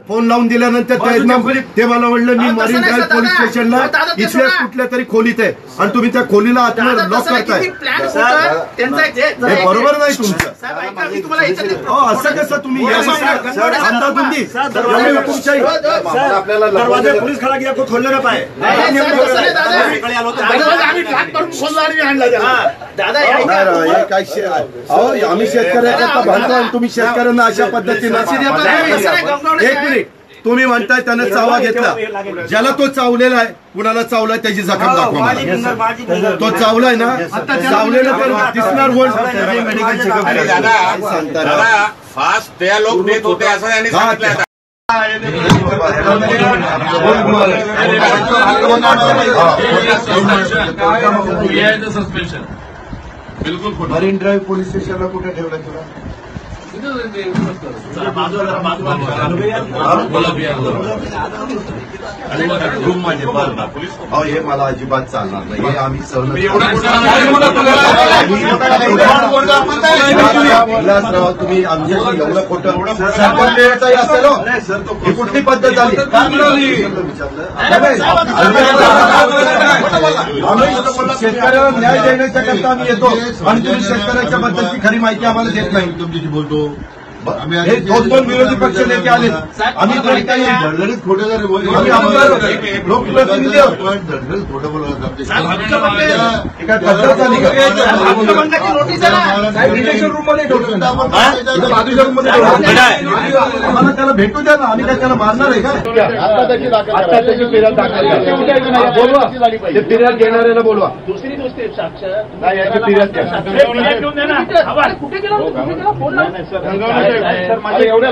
Phone लावून दिल्यानंतर ते मला म्हणलं मी मरीन ड्राईव्ह पोलीस स्टेशनला इथल्या कुठल्या तरी खोलीत आहे आणि तुम्ही त्या खोलीला आतमध्ये लॉक करताय. बरोबर नाही तुमचं. असं कसं तुम्ही अंदाधुंदी दरवाजा पुलिस खड़ा किया कोई खोलने ना पाए. आम्ही शेतकऱ्याचा भांडतो आणि तुम्ही शेतकऱ्यांना अशा पद्धतीनं. एक मिनिट, तुम्ही म्हणताय त्यानं चावा घेतला. ज्याला तो चावलेला आहे, कुणाला चावलाय त्याची जखम दाखवा. तो चावलाय ना, चावलेलं तर दिसणार. मेडिकल चेकअप फास्ट त्या लोक देत होते असं त्यांनी सांगितलं. बिलकुल. मरीन ड्राईव्ह पोलीस स्टेशनला कुठे ठेवलं तुला? रूम माझे हे मला अजिबात चालणार नाही. हे आम्ही तुम्ही आमच्याशी एवढं खोटं असेल ही कुठली पद्धत आली? शेतकऱ्याला न्याय देण्याच्या करता आम्ही येतो आणि तुम्ही शेतकऱ्याच्या बद्दलची खरी माहिती आम्हाला देत नाही. तुमच्याशी बोलतो. हे दोन विरोधी पक्ष नेते आले. आम्ही तरी काही धडधडीत खोटं जर लोकप्रतिनिधी आहोत. धडधडीत खोटं बोलत आम्हाला त्याला भेटू द्या ना. आम्ही काय त्याला मारणार आहे का? त्याची फिर्याद दाखल बोलवा. ते फिर्याद घेणाऱ्याला बोलवा. दुसरी गोष्ट नाही याची फिर्याद द्या. कुठे गेला एवढ्या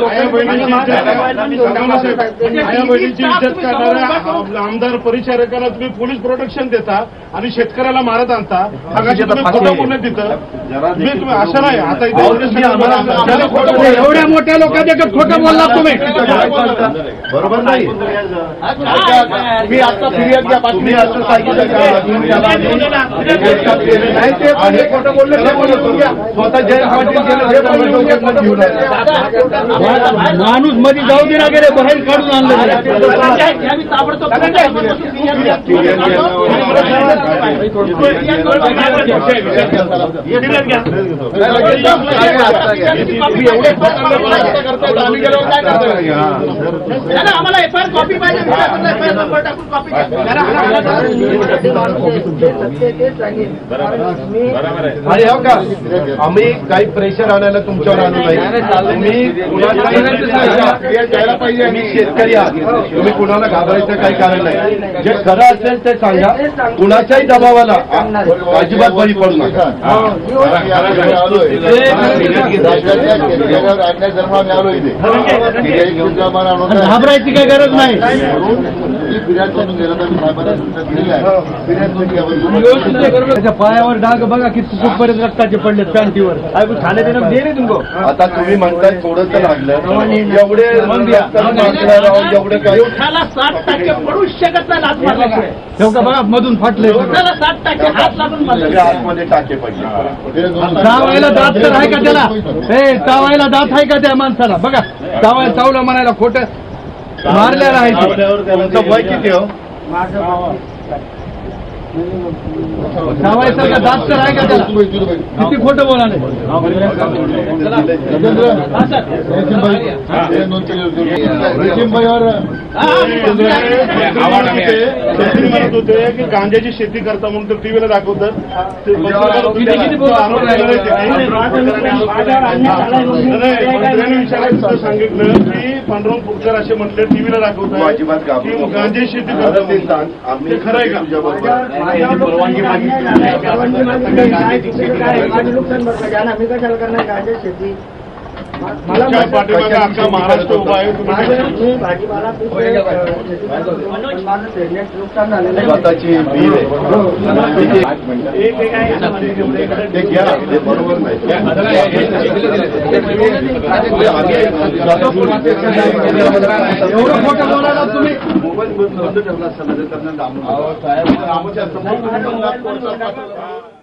बहिणीची इज्जत करणाऱ्या आमदार परिचारकाला तुम्ही पोलीस प्रोटेक्शन देता आणि शेतकऱ्याला मारत आणता. तुम्ही खोटं बोलत तिथं तुम्ही असं नाही. आता एवढ्या मोठ्या लोकांच्या खोटं बोलला तुम्ही. बरोबर नाही. मी आता फिर्याद घ्या. बातमी असं सांगितलं खोटं बोललं स्वतः जयंत पाटील माणूस मध्ये जाऊ दे ना गेले बाहेर काढून आणलं. आम्हाला एफआयआर कॉपी पाहिजे. आणि हो का आम्ही काही प्रेशर आणायला तुमच्यावर आलो नाही. तुम्ही द्यायला पाहिजे. आम्ही शेतकरी आहात. तुम्ही कुणाला घाबरायचं काही कारण नाही. जे खरं असेल ते सांगा. कुणाच्याही दबावाला अजिबात बळी पडू नका. घाबरायची काही गरज नाही. त्याच्या पायावर डाग बघा किती कुठपर्यंत रक्ताचे पडले पॅन्टीवर. ठाणे देणं दे रे तुमको. आता तुम्ही म्हणताय थोडंसं लागलं एवढे एवढं काय 60% पडू शकत नाही. बघा मधून फाटले 60% हात लागून आतमध्ये टाके पडले. चावायला दात तर आहे का त्याला? चावायला दात आहे का त्या माणसाला? बघा चावायला चावलं म्हणायला खोटं मारलेलं आहे. तुमचं वय किती हो? चावायचा दात तर आहे का त्याला? किती खोटं बोलाले. म्हणत होते की गांजाची शेती करता म्हणून तर टीव्हीला दाखवतात. विचारायचं सांगितलं की पांडुरंग फुटकर असे म्हटले टीव्हीला दाखवतात की गांजाची शेती करता. ते खरं आहे का? परवानगी आम्ही कशाला करणार गांजा शेती? पाठीमागे अख्खा महाराष्ट्र उभा आहे. भाजीपाला स्वतःची बिल बरोबर नाही. एवढं खोटं बोलायला तुम्ही मोबाईल बंद ठेवला असताना त्यांना